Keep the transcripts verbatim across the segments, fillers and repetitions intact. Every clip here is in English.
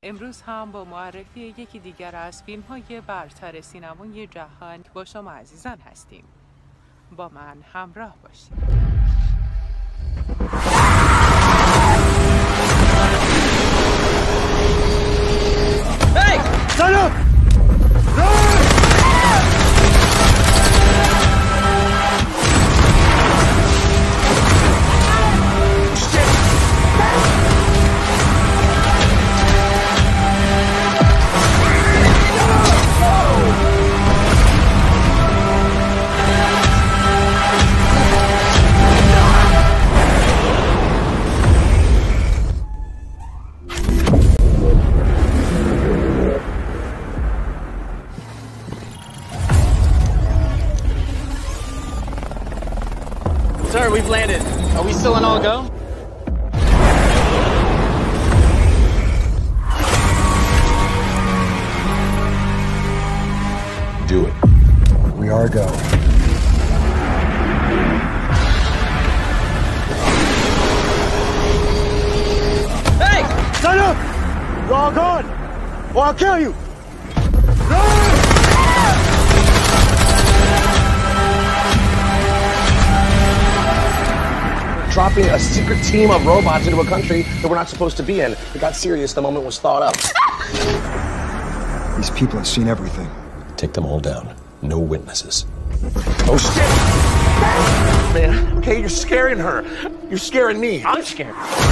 امروز هم با معرفی یکی دیگر از فیلم‌های برتر سینمای جهان با شما عزیزان هستیم. با من همراه باشید. Hey! Stand up! Sir, we've landed. Are we still in all go? Do it. We are go. Hey! Stand up! You're all gone! Or I'll kill you! Dropping a secret team of robots into a country that we're not supposed to be in. It got serious the moment it was thought up. These people have seen everything. Take them all down. No witnesses. Oh, shit! Man, okay, you're scaring her. You're scaring me. I'm scared.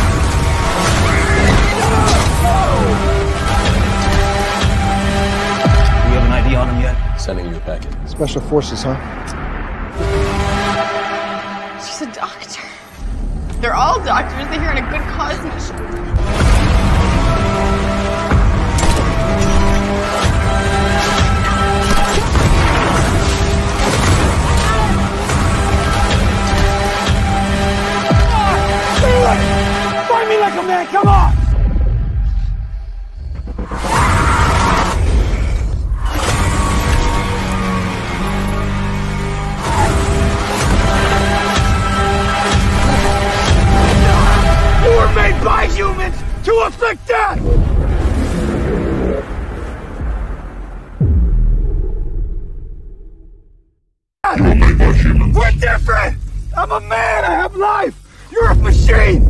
Do you have an I D on him yet? Sending you a packet. Special forces, huh? She's a doctor. They're all doctors. They're here on a good cause mission. Fight me like a man, come on! You were made by humans to afflict death! You were made by humans. We're different! I'm a man, I have life! You're a machine!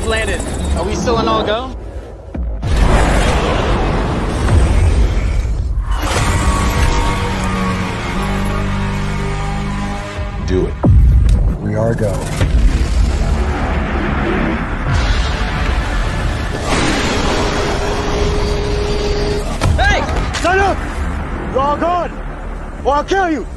We've landed. Are we still in all go? Do it. We are go. Hey! Stand up! You're all gone! Or I'll kill you!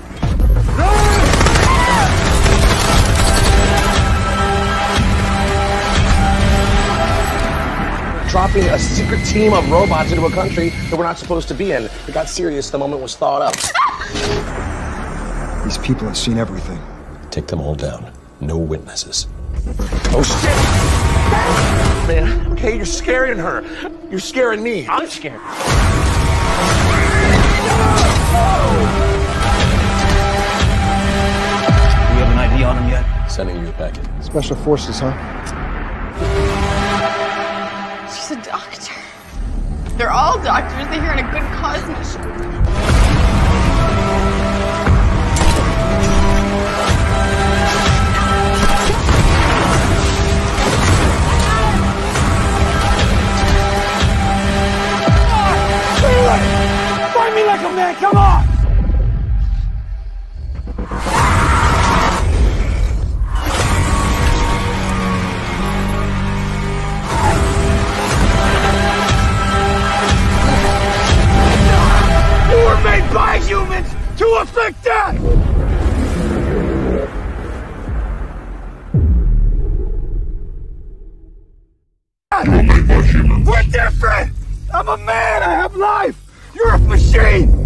Dropping a secret team of robots into a country that we're not supposed to be in. It got serious the moment it was thought up. These people have seen everything. Take them all down. No witnesses. Oh, shit! Man, okay, you're scaring her. You're scaring me. I'm scared. Do we have an I D on him yet? Sending you a packet. Special forces, huh? She's a doctor. They're all doctors. They're here on a good cause mission. Fight me like a man, come on! You were made by humans to afflict death! We're different! I'm a man, I have life! You're a machine!